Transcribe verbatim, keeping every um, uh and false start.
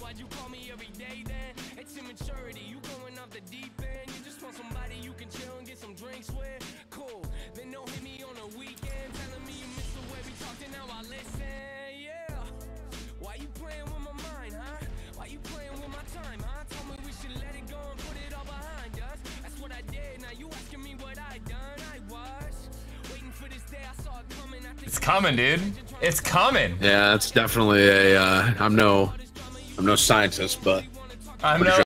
why'd you call me every day then? It's immaturity, you going off the deep end. You just want somebody you can chill and get some drinks with. Cool, then don't hit me on the weekend, telling me you miss the way we talked and now I listen. Yeah, why you playing with my mind, huh? Why you playing with my time, huh? Told me we should let it go and put it all behind us. That's what I did, now you asking me what I done. I was waiting for this day, I saw it coming. I think It's coming, dude. It's coming. Yeah, it's definitely a. Uh, I'm no, I'm no scientist, but I'm pretty no sure